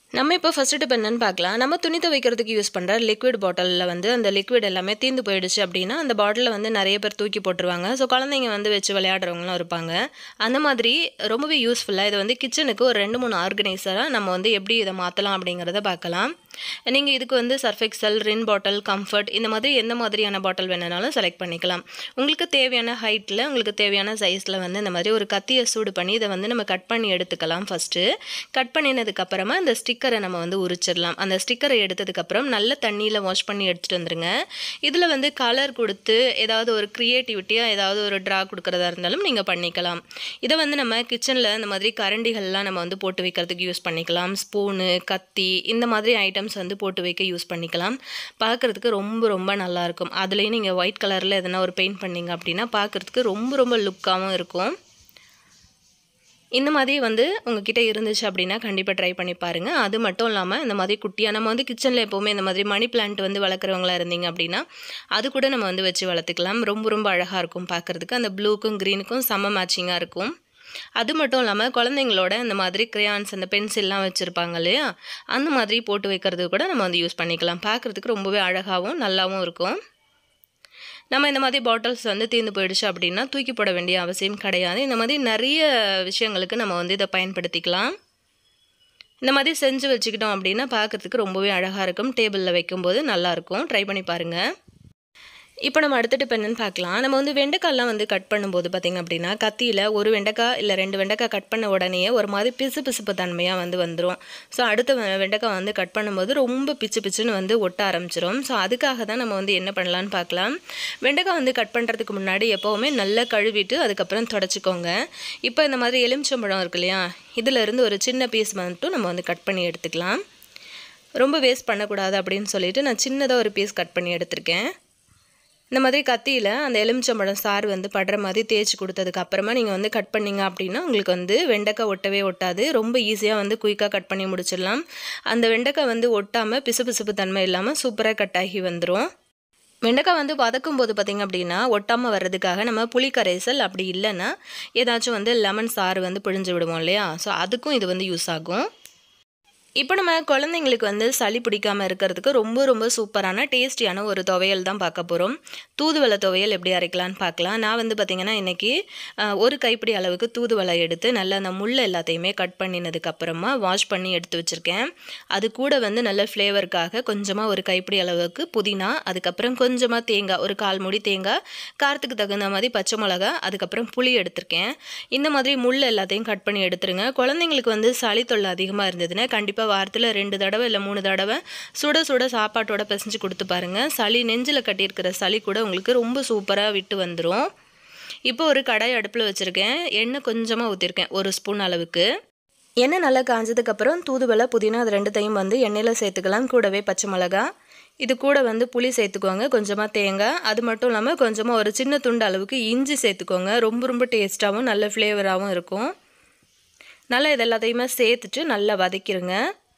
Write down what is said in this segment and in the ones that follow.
நம்ம இப்போ first tip என்னன்னு பார்க்கலாம். நம்ம துணி துவைக்கிறதுக்கு யூஸ் பண்ணுற லிக்விட் பாட்டிலில் வந்து அந்த லிக்விட் எல்லாமே தீர்ந்து போயிடுச்சு அப்படின்னா, அந்த பாட்டிலை வந்து நிறைய பேர் தூக்கி போட்டுருவாங்க. ஸோ குழந்தைங்க வந்து வச்சு விளையாடுறவங்களும் இருப்பாங்க. அந்த மாதிரி ரொம்பவே யூஸ்ஃபுல்லாக இதை வந்து கிச்சனுக்கு ஒரு 2-3 ஆர்கனைசராக நம்ம வந்து எப்படி இதை மாற்றலாம் அப்படிங்கிறத பார்க்கலாம். நீங்கள் இதுக்கு வந்து Surf Excel, Rin bottle, Comfort இந்த மாதிரி எந்த மாதிரியான பாட்டில் வேணுனாலும் செலக்ட் பண்ணிக்கலாம். உங்களுக்கு தேவையான ஹைட்டில், உங்களுக்கு தேவையான சைஸில் வந்து இந்த மாதிரி ஒரு கத்தியை சூடு பண்ணி இதை வந்து நம்ம கட் பண்ணி எடுத்துக்கலாம். ஃபஸ்ட்டு கட் பண்ணினதுக்கப்புறமா இந்த ஸ்டிக்கரை நம்ம வந்து உரிச்சிடலாம். அந்த ஸ்டிக்கரை எடுத்ததுக்கப்புறம் நல்ல தண்ணியில் வாஷ் பண்ணி எடுத்துகிட்டு வந்துடுங்க. இதில் வந்து கலர் கொடுத்து ஏதாவது ஒரு க்ரியேட்டிவிட்டியாக ஏதாவது ஒரு ட்ரா கொடுக்குறதா இருந்தாலும் நீங்கள் பண்ணிக்கலாம். இதை வந்து நம்ம கிச்சனில் இந்த மாதிரி கரண்டிகள்லாம் நம்ம வந்து போட்டு வைக்கிறதுக்கு யூஸ் பண்ணிக்கலாம். ஸ்பூனு, கத்தி இந்த மாதிரி ஐட்டம்ஸ் வந்து போட்டு வைக்க யூஸ் பண்ணிக்கலாம். பார்க்குறதுக்கு ரொம்ப ரொம்ப நல்லாயிருக்கும். அதுலேயும் நீங்கள் ஒயிட் கலரில் எதனா ஒரு பெயிண்ட் பண்ணிங்க அப்படின்னா பார்க்குறதுக்கு ரொம்ப ரொம்ப லுக்காகவும் இருக்கும். இந்த மாதிரி வந்து உங்ககிட்ட இருந்துச்சு அப்படின்னா கண்டிப்பாக ட்ரை பண்ணி பாருங்கள். அது மட்டும் இல்லாமல் இந்த மாதிரி குட்டியாக நம்ம வந்து கிச்சனில் எப்போவுமே இந்த மாதிரி மணி பிளான்ட் வந்து வளர்க்குறவங்களா இருந்தீங்க அப்படின்னா அது கூட நம்ம வந்து வச்சு வளர்த்துக்கலாம். ரொம்ப ரொம்ப அழகாக இருக்கும் பார்க்குறதுக்கு. அந்த ப்ளூக்கும் க்ரீனுக்கும் செம்ம மேட்சிங்காக இருக்கும். அது மட்டும் இல்லாமல் குழந்தைங்களோட இந்த மாதிரி கிரையான்ஸ், அந்த பென்சில்லாம் வச்சுருப்பாங்க இல்லையா, அந்த மாதிரி போட்டு வைக்கிறது கூட நம்ம வந்து யூஸ் பண்ணிக்கலாம். பார்க்குறதுக்கு ரொம்பவே அழகாகவும் நல்லாவும் இருக்கும். நம்ம இந்த மாதிரி பாட்டில்ஸ் வந்து தீர்ந்து போயிடுச்சு அப்படின்னா தூக்கி போட வேண்டிய அவசியம் கிடையாது. இந்த மாதிரி நிறைய விஷயங்களுக்கு நம்ம வந்து இதை பயன்படுத்திக்கலாம். இந்த மாதிரி செஞ்சு வச்சுக்கிட்டோம் அப்படின்னா பார்க்குறதுக்கு ரொம்பவே அழகாக இருக்கும். டேபிளில் வைக்கும்போது நல்லாயிருக்கும். ட்ரை பண்ணி பாருங்கள். இப்போ நம்ம அடுத்த டிப் என்னன்னு பார்க்கலாம். நம்ம வந்து வெண்டைக்காய்லாம் வந்து கட் பண்ணும்போது பார்த்திங்க அப்படின்னா கத்தியில் ஒரு வெண்டைக்காய் இல்லை 2 வெண்டைக்காய் கட் பண்ண உடனேயே ஒரு மாதிரி பிசுப்பு தன்மையாக வந்து வந்துடும். ஸோ அடுத்த வெண்டைக்காய் வந்து கட் பண்ணும்போது ரொம்ப பிச்சுன்னு வந்து ஒட்ட ஆரம்பிச்சிடும். ஸோ அதுக்காக தான் நம்ம வந்து என்ன பண்ணலான்னு பார்க்கலாம். வெண்டைக்காய் வந்து கட் பண்ணுறதுக்கு முன்னாடி எப்போவுமே நல்லா கழுவிட்டு அதுக்கப்புறம் தொடச்சிக்கோங்க. இப்போ இந்த மாதிரி எலுமிச்சம்பழம் இருக்கு இல்லையா, இதிலேருந்து ஒரு சின்ன பீஸ் மட்டும் நம்ம வந்து கட் பண்ணி எடுத்துக்கலாம். ரொம்ப வேஸ்ட் பண்ணக்கூடாது அப்படின்னு சொல்லிட்டு நான் சின்னதாக ஒரு பீஸ் கட் பண்ணி எடுத்திருக்கேன். இந்த மாதிரி கத்தியில் அந்த எலுமிச்சம்பழம் சாறு வந்து படுற மாதிரி தேய்ச்சி கொடுத்ததுக்கு அப்புறமா நீங்கள் வந்து கட் பண்ணிங்க அப்படின்னா உங்களுக்கு வந்து வெண்டைக்காய் ஒட்டவே ஒட்டாது. ரொம்ப ஈஸியாக வந்து குயிக்காக கட் பண்ணி முடிச்சிடலாம். அந்த வெண்டைக்காய் வந்து ஒட்டாமல் பிசுப்பு தன்மை இல்லாமல் சூப்பராக கட் ஆகி வந்துடும். வெண்டைக்காய் வந்து வதக்கும் போது பார்த்திங்க அப்படின்னா ஒட்டாமல் வர்றதுக்காக நம்ம புளி கரைசல், அப்படி இல்லைன்னா ஏதாச்சும் வந்து லெமன் சாறு வந்து பிழிஞ்சு விடுவோம் இல்லையா, ஸோ அதுக்கும் இது வந்து யூஸ் ஆகும். இப்போ நம்ம குழந்தைங்களுக்கு வந்து சளி பிடிக்காமல் இருக்கிறதுக்கு ரொம்ப ரொம்ப சூப்பரான டேஸ்டியான ஒரு துவையல் தான் பார்க்க போகிறோம். தூதுவளை துவையல் எப்படி அரைக்கலான்னு பார்க்கலாம். நான் வந்து பார்த்திங்கன்னா இன்றைக்கி ஒரு கைப்பிடி அளவுக்கு தூதுவளை எடுத்து நல்லா அந்த முள் எல்லாத்தையுமே கட் பண்ணினதுக்கப்புறமா வாஷ் பண்ணி எடுத்து வச்சுருக்கேன். அது கூட வந்து நல்ல ஃப்ளேவருக்காக கொஞ்சமாக ஒரு கைப்பிடி அளவுக்கு புதினா, அதுக்கப்புறம் கொஞ்சமாக தேங்காய், ஒரு 1/4 மூடி தேங்காய், காரத்துக்கு தகுந்த மாதிரி பச்சை மிளகா, அதுக்கப்புறம் புளி எடுத்திருக்கேன். இந்த மாதிரி முள் எல்லாத்தையும் கட் பண்ணி எடுத்துருங்க. குழந்தைங்களுக்கு வந்து சளி தொல்லை அதிகமாக இருந்ததுன்னா கண்டிப்பாக வாரத்தில் 2 தடவை இல்லை 3 தடவை சுட சாப்பாட்டோட பிசைஞ்சு கொடுத்து பாருங்கள். சளி நெஞ்சில் கட்டியிருக்கிற சளி கூட உங்களுக்கு ரொம்ப சூப்பராக விட்டு வந்துடும். இப்போ ஒரு கடாய் அடுப்பில் வச்சுருக்கேன். எண்ணெய் கொஞ்சமாக ஊற்றிருக்கேன், 1 ஸ்பூன் அளவுக்கு. எண்ணெய் நல்லா காஞ்சதுக்கப்புறம் தூதுவளை, புதினா அது 2த்தையும் வந்து எண்ணெயில் சேர்த்துக்கலாம். கூடவே பச்சை மிளகா, இது கூட வந்து புளி சேர்த்துக்கோங்க, கொஞ்சமாக தேங்காய், அது மட்டும் இல்லாமல் கொஞ்சமாக ஒரு சின்ன துண்டு அளவுக்கு இஞ்சி சேர்த்துக்கோங்க. ரொம்ப ரொம்ப டேஸ்ட்டாகவும் நல்ல ஃப்ளேவராகவும் இருக்கும். நல்லா இது எல்லாத்தையுமே சேர்த்துட்டு நல்லா வதக்கிடுங்க.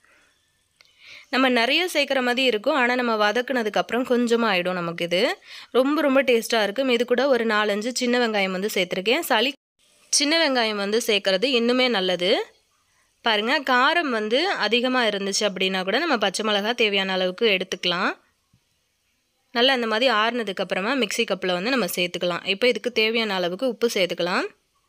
நம்ம நிறைய சேர்க்குற மாதிரி இருக்கும், ஆனால் நம்ம வதக்குனதுக்கப்புறம் கொஞ்சமாக ஆகிடும் நமக்கு. இது ரொம்ப ரொம்ப டேஸ்ட்டாக இருக்கும். இது கூட ஒரு 4-5 சின்ன வெங்காயம் வந்து சேர்த்துருக்கேன். சளி சின்ன வெங்காயம் வந்து சேர்க்குறது இன்னுமே நல்லது. பாருங்கள், காரம் வந்து அதிகமாக இருந்துச்சு அப்படின்னா கூட நம்ம பச்சை மிளகா தேவையான அளவுக்கு எடுத்துக்கலாம். நல்லா இந்த மாதிரி ஆறுனதுக்கப்புறமா மிக்ஸி கப்பில் வந்து நம்ம சேர்த்துக்கலாம். இப்போ இதுக்கு தேவையான அளவுக்கு உப்பு சேர்த்துக்கலாம்.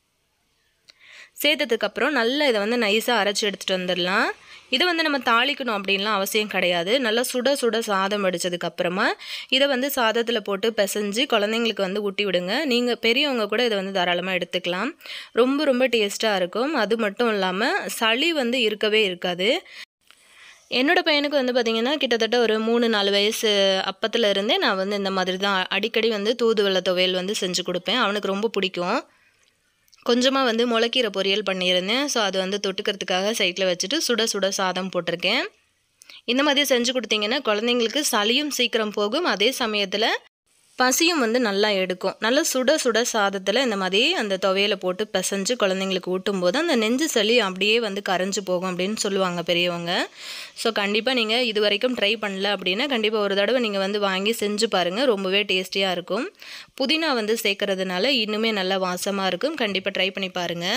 சேர்த்ததுக்கப்புறம் நல்லா இதை வந்து நைஸாக அரைச்சி எடுத்துகிட்டு வந்துடலாம். இதை வந்து நம்ம தாளிக்கணும் அப்படின்லாம் அவசியம் கிடையாது. நல்லா சுட சாதம் வடித்ததுக்கப்புறமா இதை வந்து சாதத்தில் போட்டு பிசைஞ்சு குழந்தைங்களுக்கு வந்து ஊட்டி விடுங்க. நீங்கள் பெரியவங்க கூட இதை வந்து தாராளமாக எடுத்துக்கலாம். ரொம்ப ரொம்ப டேஸ்ட்டாக இருக்கும். அது மட்டும் இல்லாமல் சளி வந்து இருக்கவே இருக்காது. என்னோடய பையனுக்கு வந்து பார்த்திங்கன்னா கிட்டத்தட்ட ஒரு 3-4 வயசு அப்பத்தில் இருந்தே நான் வந்து இந்த மாதிரி தான் அடிக்கடி வந்து தூதுவளை துவையல் வந்து செஞ்சு கொடுப்பேன். அவனுக்கு ரொம்ப பிடிக்கும். கொஞ்சமாக வந்து முளைக்கீரை பொரியல் பண்ணியிருந்தேன். ஸோ அது வந்து தொட்டுக்கிறதுக்காக சைட்டில் வச்சுட்டு சுட சாதம் போட்டிருக்கேன். இந்த மாதிரி செஞ்சு கொடுத்தீங்கன்னா குழந்தைங்களுக்கு சளியும் சீக்கிரம் போகும், அதே சமயத்தில் பசியும் வந்து நல்லா எடுக்கும். நல்லா சுட சாதத்தில் இந்த மாதிரி அந்த துவையலை போட்டு பிசைஞ்சு குழந்தைங்களுக்கு ஊட்டும்போது அந்த நெஞ்சு சளி அப்படியே வந்து கரைஞ்சி போகும் அப்படின்னு சொல்லுவாங்க பெரியவங்க. ஸோ கண்டிப்பாக நீங்கள் இது வரைக்கும் ட்ரை பண்ணல அப்படின்னா கண்டிப்பாக ஒரு தடவை நீங்கள் வந்து வாங்கி செஞ்சு பாருங்கள். ரொம்பவே டேஸ்டியாக இருக்கும். புதினா வந்து சேர்க்கறதுனால இன்னுமே நல்லா வாசமாக இருக்கும். கண்டிப்பாக ட்ரை பண்ணி பாருங்கள்.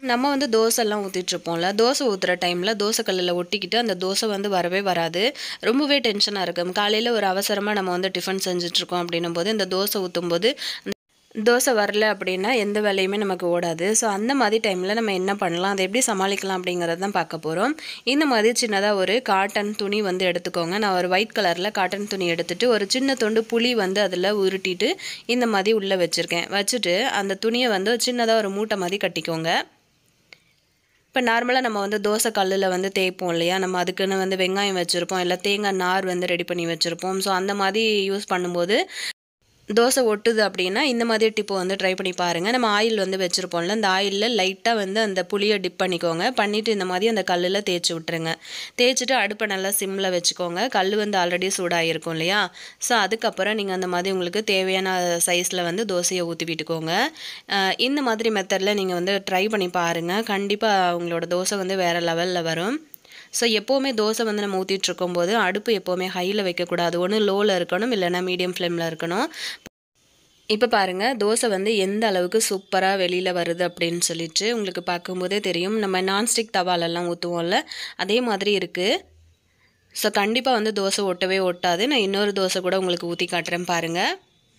நம்ம வந்து தோசைலாம் ஊற்றிட்டுருப்போம்ல, தோசை ஊற்றுற டைமில் தோசை கல்லில் ஒட்டிக்கிட்டு அந்த தோசை வந்து வரவே வராது. ரொம்பவே டென்ஷனாக இருக்கும். காலையில் ஒரு அவசரமாக நம்ம வந்து டிஃபன் செஞ்சுட்ருக்கோம் அப்படின்னும்போது இந்த தோசை ஊற்றும்போது தோசை வரல அப்படின்னா எந்த வேலையுமே நமக்கு ஓடாது. ஸோ அந்த மாதிரி டைமில் நம்ம என்ன பண்ணலாம், அதை எப்படி சமாளிக்கலாம் அப்படிங்கிறது தான் பார்க்க போகிறோம். இந்த மாதிரி சின்னதாக ஒரு காட்டன் துணி வந்து எடுத்துக்கோங்க. நான் ஒரு ஒயிட் கலரில் காட்டன் துணி எடுத்துகிட்டு ஒரு சின்ன துண்டு புளி வந்து அதில் உருட்டிட்டு இந்த மாதிரி உள்ளே வச்சுருக்கேன். வச்சுட்டு அந்த துணியை வந்து சின்னதாக ஒரு மூட்டை மாதிரி கட்டிக்கோங்க. இப்போ நார்மலாக நம்ம வந்து தோசை கல்லில் வந்து தேய்ப்போம் இல்லையா, நம்ம அதுக்குன்னு வந்து வெங்காயம் வச்சுருப்போம், இல்லை தேங்காய் நார் வந்து ரெடி பண்ணி வச்சுருப்போம். ஸோ அந்த மாதிரி யூஸ் பண்ணும்போது தோசை ஒட்டுது அப்படின்னா இந்த மாதிரி டிப்பை வந்து ட்ரை பண்ணி பாருங்கள். நம்ம ஆயில் வந்து வச்சுருப்போம்ல, அந்த ஆயிலில் லைட்டாக வந்து அந்த புளியை டிப் பண்ணிக்கோங்க. பண்ணிவிட்டு இந்த மாதிரி அந்த கல்லில் தேய்ச்சி விட்டுருங்க. தேய்ச்சிட்டு அடுப்பை நல்லா சிம்மில் வச்சுக்கோங்க. கல் வந்து ஆல்ரெடி சூடாகிருக்கும் இல்லையா. ஸோ அதுக்கப்புறம் நீங்கள் அந்த மாதிரி உங்களுக்கு தேவையான சைஸில் வந்து தோசையை ஊற்றி விட்டுக்கோங்க. இந்த மாதிரி மெத்தடில் நீங்கள் வந்து ட்ரை பண்ணி பாருங்கள். கண்டிப்பாக உங்களோட தோசை வந்து வேறு லெவலில் வரும். ஸோ எப்போவுமே தோசை வந்து நம்ம ஊற்றிட்டு இருக்கும்போது அடுப்பு எப்போவுமே ஹையில் வைக்கக்கூடாது. ஒன்று லோவில் இருக்கணும், இல்லைனா மீடியம் ஃப்ளேமில் இருக்கணும். இப்போ பாருங்கள் தோசை வந்து எந்த அளவுக்கு சூப்பராக வெளியில் வருது அப்படின்னு சொல்லிட்டு உங்களுக்கு பார்க்கும்போதே தெரியும். நம்ம நான்ஸ்டிக் தவாலெல்லாம் ஊற்றுவோம்ல, அதே மாதிரி இருக்குது. ஸோ கண்டிப்பாக வந்து தோசை ஒட்டவே ஒட்டாது. நான் இன்னொரு தோசை கூட உங்களுக்கு ஊற்றி காட்டுறேன் பாருங்கள்.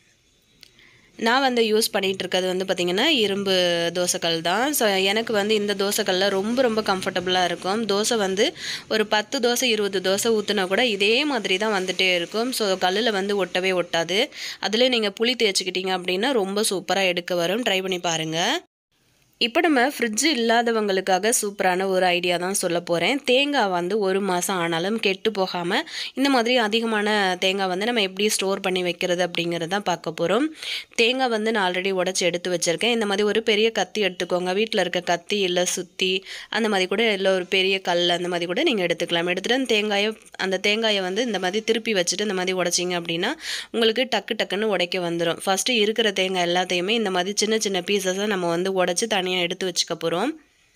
நான் வந்து யூஸ் பண்ணிகிட்ருக்கிறது வந்து பார்த்திங்கன்னா இரும்பு தோசைக்கல் தான். ஸோ எனக்கு வந்து இந்த தோசைக்கல்ல ரொம்ப கம்ஃபர்டபுளாக இருக்கும். தோசை வந்து ஒரு 10 தோசை 20 தோசை ஊற்றினா கூட இதே மாதிரி தான் வந்துகிட்டே இருக்கும். ஸோ கல்லில் வந்து ஒட்டவே ஒட்டாது. அதில் நீங்கள் புளி தேய்ச்சிக்கிட்டீங்க அப்படின்னா ரொம்ப சூப்பராக எடுக்க வரும். ட்ரை பண்ணி பாருங்கள். இப்போ நம்ம ஃப்ரிட்ஜு இல்லாதவங்களுக்காக சூப்பரான ஒரு ஐடியா தான் சொல்ல போகிறேன். தேங்காய் வந்து 1 மாதம் ஆனாலும் கெட்டு போகாமல் இந்த மாதிரி அதிகமான தேங்காய் வந்து நம்ம எப்படி ஸ்டோர் பண்ணி வைக்கிறது அப்படிங்கிறது தான் பார்க்க போகிறோம். தேங்காய் வந்து நான் ஆல்ரெடி உடச்சி எடுத்து வச்சுருக்கேன். இந்த மாதிரி ஒரு பெரிய கத்தி எடுத்துக்கோங்க. வீட்டில் இருக்க கத்தி இல்லை சுத்தி அந்த மாதிரி கூட, இல்லை ஒரு பெரிய கல் அந்த மாதிரி கூட நீங்கள் எடுத்துக்கலாம். எடுத்துகிட்டு அந்த தேங்காயை வந்து இந்த மாதிரி திருப்பி வச்சுட்டு இந்த மாதிரி உடைச்சிங்க அப்படின்னா உங்களுக்கு டக்குன்னு உடைக்க வந்துடும். ஃபஸ்ட்டு இருக்கிற தேங்காய் எல்லாத்தையுமே இந்த மாதிரி சின்ன பீசஸாக நம்ம வந்து உடச்சி தனியாக எடுத்து வச்சுக்க போகிறோம்.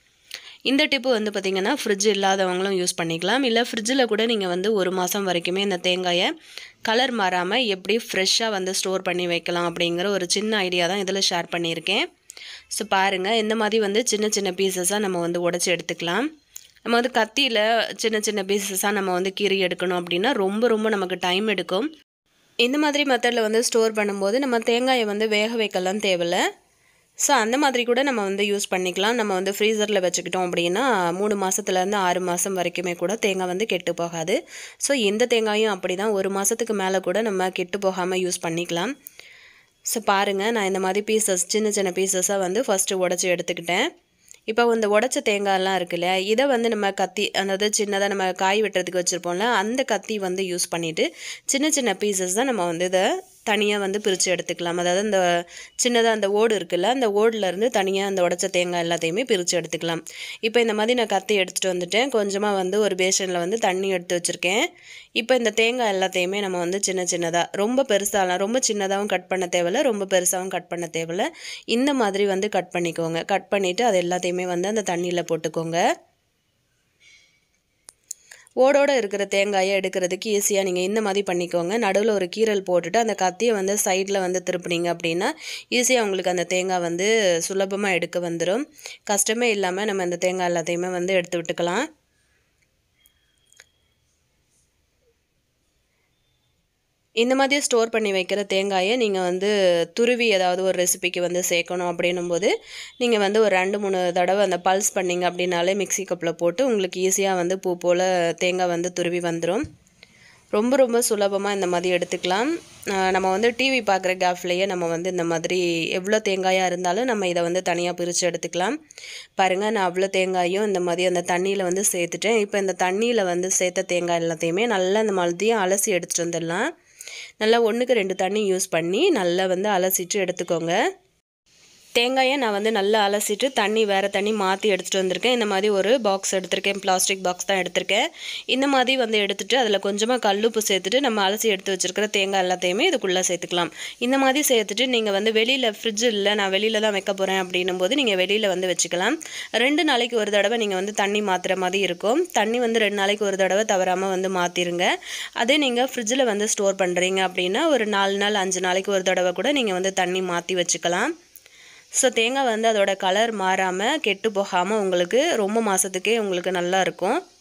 இந்த டிப்பு வந்து பார்த்திங்கன்னா ஃப்ரிட்ஜ் இல்லாதவங்களும் யூஸ் பண்ணிக்கலாம். இல்லை ஃப்ரிட்ஜில் கூட நீங்கள் வந்து 1 மாதம் வரைக்குமே இந்த தேங்காயை கலர் மாறாமல் எப்படி ஃப்ரெஷ்ஷாக வந்து ஸ்டோர் பண்ணி வைக்கலாம் அப்படிங்கிற ஒரு சின்ன ஐடியா தான் இதில் ஷேர் பண்ணியிருக்கேன். ஸோ பாருங்கள், இந்த மாதிரி வந்து சின்ன பீசஸாக நம்ம வந்து உடச்சி எடுத்துக்கலாம். நம்ம வந்து கத்தியில் சின்ன பீசஸாக நம்ம வந்து கீறி எடுக்கணும் அப்படின்னா ரொம்ப நமக்கு டைம் எடுக்கும். இந்த மாதிரி மெத்தடில் வந்து ஸ்டோர் பண்ணும்போது நம்ம தேங்காயை வந்து வேக வைக்கலாம் தேவையில்லை. ஸோ அந்த மாதிரி கூட நம்ம வந்து யூஸ் பண்ணிக்கலாம். நம்ம வந்து ஃப்ரீசரில் வச்சுக்கிட்டோம் அப்படின்னா 3 மாதத்துலேருந்து 6 மாதம் வரைக்குமே கூட தேங்காய் வந்து கெட்டு போகாது. ஸோ இந்த தேங்காயும் அப்படி தான் 1 மாதத்துக்கு மேலே கூட நம்ம கெட்டு போகாமல் யூஸ் பண்ணிக்கலாம். ஸோ பாருங்கள், நான் இந்த மாதிரி சின்ன பீசஸாக வந்து ஃபஸ்ட்டு உடச்சி எடுத்துக்கிட்டேன். இப்போ இந்த உடச்ச தேங்காயெல்லாம் இருக்குல்ல, இதை வந்து நம்ம கத்தி, அதாவது சின்னதாக நம்ம காய் வெட்டுறதுக்கு வச்சுருப்போம்ல, அந்த கத்தி வந்து யூஸ் பண்ணிவிட்டு சின்ன பீசஸ் தான் நம்ம வந்து இதை தனியாக வந்து பிரித்து எடுத்துக்கலாம். அதாவது இந்த சின்னதாக அந்த ஓடு இருக்குல்ல, அந்த ஓடுலேருந்து தனியாக அந்த உடச்ச தேங்காய் எல்லாத்தையுமே பிரித்து எடுத்துக்கலாம். இப்போ இந்த மாதிரி நான் கத்தி எடுத்துகிட்டு வந்துட்டேன். கொஞ்சமாக வந்து ஒரு பேஷனில் வந்து தண்ணி எடுத்து வச்சுருக்கேன். இப்போ இந்த தேங்காய் எல்லாத்தையுமே நம்ம வந்து சின்னதாக, ரொம்ப பெருசாலாம், ரொம்ப சின்னதாகவும் கட் பண்ண தேவையில்ல, ரொம்ப பெருசாகவும் கட் பண்ண தேவையில்ல. இந்த மாதிரி வந்து கட் பண்ணிக்கோங்க. கட் பண்ணிவிட்டு அது எல்லாத்தையுமே வந்து அந்த தண்ணியில் போட்டுக்கோங்க. ஓடோடு இருக்கிற தேங்காயை எடுக்கிறதுக்கு ஈஸியாக நீங்கள் இந்த மாதிரி பண்ணிக்கோங்க. நடுவில் ஒரு கீரல் போட்டுட்டு அந்த கத்தியை வந்து சைடில் வந்து திருப்பினீங்க அப்படின்னா ஈஸியாக உங்களுக்கு அந்த தேங்காய் வந்து சுலபமாக எடுக்க வந்துடும். கஷ்டமே இல்லாமல் நம்ம இந்த தேங்காய் எல்லாத்தையுமே வந்து எடுத்து விட்டுக்கலாம். இந்த மாதிரி ஸ்டோர் பண்ணி வைக்கிற தேங்காயை நீங்கள் வந்து துருவி ஏதாவது ஒரு ரெசிபிக்கு வந்து சேர்க்கணும் அப்படின்னும்போது நீங்கள் வந்து ஒரு 2-3 தடவை அந்த பல்ஸ் பண்ணிங்க அப்படின்னாலே மிக்ஸி கப்பில் போட்டு உங்களுக்கு ஈஸியாக வந்து பூ போல் தேங்காய் வந்து துருவி வந்துடும். ரொம்ப சுலபமாக இந்த மாதிரி எடுத்துக்கலாம். நம்ம வந்து டிவி பார்க்குற கேப்லேயே நம்ம வந்து இந்த மாதிரி எவ்வளோ தேங்காயாக இருந்தாலும் நம்ம இதை வந்து தனியாக பிரித்து எடுத்துக்கலாம். பாருங்கள், நான் அவ்வளோ தேங்காயும் இந்த மாதிரி அந்த தண்ணியில் வந்து சேர்த்துட்டேன். இப்போ இந்த தண்ணியில் வந்து சேர்த்த தேங்காய் எல்லாத்தையுமே நல்லா இந்த மாதிரியும் அலசி எடுத்துகிட்டு வந்துடலாம். நல்லா 1க்கு 2 தண்ணி யூஸ் பண்ணி நல்லா வந்து அலசிட்டு எடுத்துக்கோங்க. தேங்காயை நான் வந்து நல்லா அலசிட்டு வேறு தண்ணி மாற்றி எடுத்துகிட்டு வந்திருக்கேன். இந்த மாதிரி ஒரு பாக்ஸ் எடுத்திருக்கேன். பிளாஸ்டிக் பாக்ஸ் தான் எடுத்திருக்கேன். இந்த மாதிரி வந்து எடுத்துகிட்டு அதில் கொஞ்சமாக கல்லுப்பு சேர்த்துட்டு நம்ம அலசி எடுத்து வச்சுருக்கிற தேங்காய் எல்லாத்தையுமே இதுக்குள்ளே சேர்த்துக்கலாம். இந்த மாதிரி சேர்த்துட்டு நீங்கள் வந்து வெளியில் ஃப்ரிட்ஜ் இல்லை, நான் வெளியில் தான் வைக்க போகிறேன் அப்படின்னும் போது நீங்கள் வெளியில் வந்து வச்சுக்கலாம். 2 நாளைக்கு ஒரு தடவை நீங்கள் வந்து தண்ணி மாற்றுற மாதிரி இருக்கும். தண்ணி வந்து 2 நாளைக்கு ஒரு தடவை தவறாமல் வந்து மாற்றிருங்க. அதே நீங்கள் ஃப்ரிட்ஜில் வந்து ஸ்டோர் பண்ணுறீங்க அப்படின்னா ஒரு 4 நாள் 5 நாளைக்கு ஒரு தடவை கூட நீங்கள் வந்து தண்ணி மாற்றி வச்சுக்கலாம். ஸோ தேங்காய் வந்து அதோட கலர் மாறாமல் கெட்டு போகாமல் உங்களுக்கு ரொம்ப மாதத்துக்கே உங்களுக்கு நல்லா இருக்கும்.